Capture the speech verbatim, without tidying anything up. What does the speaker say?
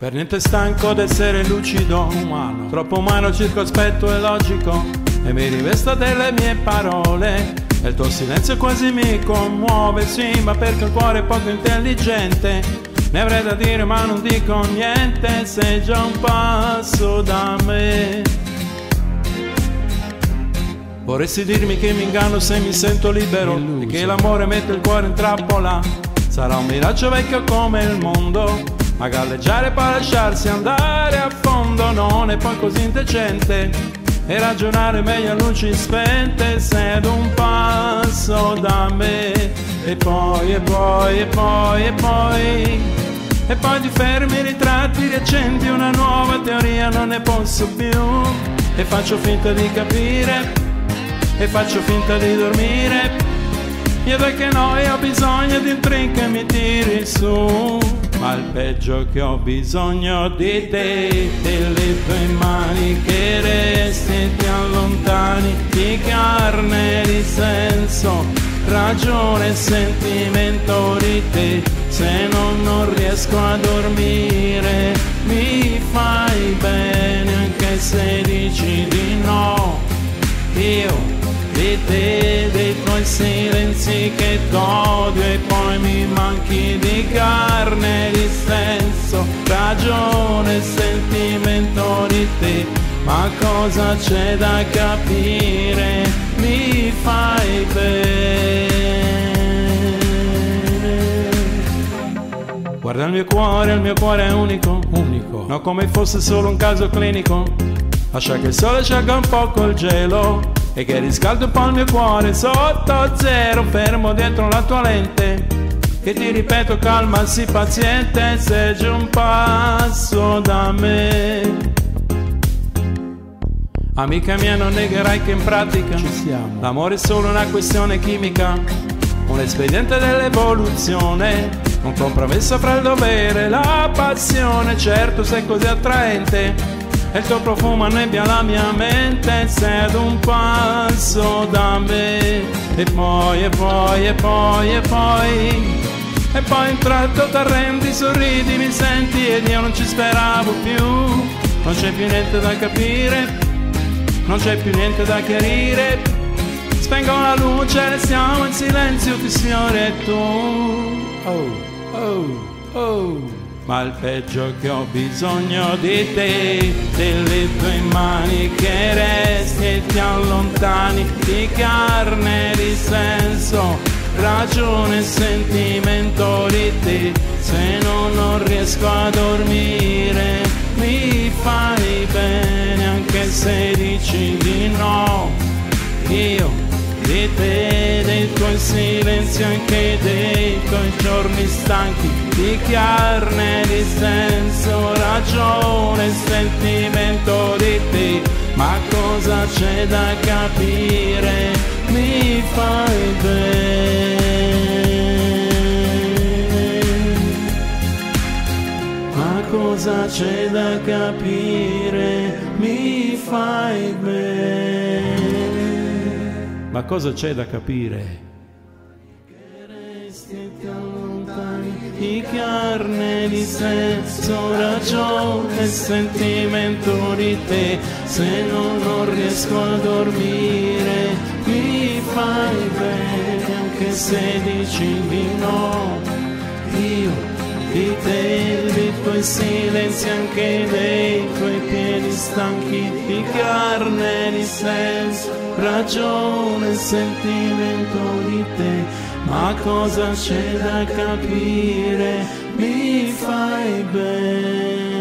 Per niente stanco d'essere lucido, umano, troppo umano, circospetto e logico, e mi rivesto delle mie parole, e il tuo silenzio quasi mi commuove, sì, ma perché il cuore è poco intelligente, ne avrei da dire ma non dico niente, sei già un passo da me. Vorresti dirmi che mi inganno se mi sento libero, e che l'amore mette il cuore in trappola, sarà un miraggio vecchio come il mondo, ma galleggiare e poi lasciarsi andare a fondo non è poi così indecente, e ragionare meglio a luci spente, sei ad un passo da me. E poi, e poi, e poi, e poi, e poi ti fermi, ritratti, riaccendi una nuova teoria, non ne posso più, e faccio finta di capire, e faccio finta di dormire, io dai che noia ho bisogno di un drink che mi tiri su, ma il peggio che ho bisogno di te, delle tue mani che resti e ti allontani, di carne, di senso, ragione e sentimento di te, se non, non riesco a dormire, mi fai bene anche se dici di no, io di te, dei tuoi silenzi che t'odio, e poi mi manchi di carne, di senso, ragione e sentimento di te, ma cosa c'è da capire, mi fai bene. Guarda il mio cuore, il mio cuore è unico, unico, non come fosse solo un caso clinico, lascia che il sole sciolga un po' col gelo, e che riscaldo un po' il mio cuore sotto zero, fermo dietro la tua lente, che ti ripeto calma, sii paziente, sei già un passo da me. Amica mia, non negherai che in pratica ci siamo, l'amore è solo una questione chimica, un espediente dell'evoluzione, un compromesso fra il dovere e la passione, certo sei così attraente, e il tuo profumo annebbia la mia mente, sei ad un passo da me. E poi, e poi, e poi, e poi, e poi in tratto t'arrendi, sorridi, mi senti, ed io non ci speravo più, non c'è più niente da capire, non c'è più niente da chiarire, spengo la luce, restiamo in silenzio, ti sfiori e tu, oh, oh, oh. Ma il peggio che ho bisogno di te, delle tue mani che resti e ti allontani, di carne, di senso, ragione e sentimento di te, se no non riesco a dormire, mi fai bene anche se dici di no, io di te, dei tuoi silenzi, anche dei tuoi giorni stanchi, di carne, di senso, ragione e sentimento di te, ma cosa c'è da capire, mi fai bene, ma cosa c'è da capire, mi fai bene. Ma cosa c'è da capire? Che resti e ti allontani, di carne, di senso, ragione e sentimento di te, se no non riesco a dormire, mi fai bene anche se dici di no, io di te, dei tuoi silenzi, anche dei tuoi piedi stanchi, di carne, di senso, ragione e sentimento di te, ma cosa c'è da capire, mi fai bene.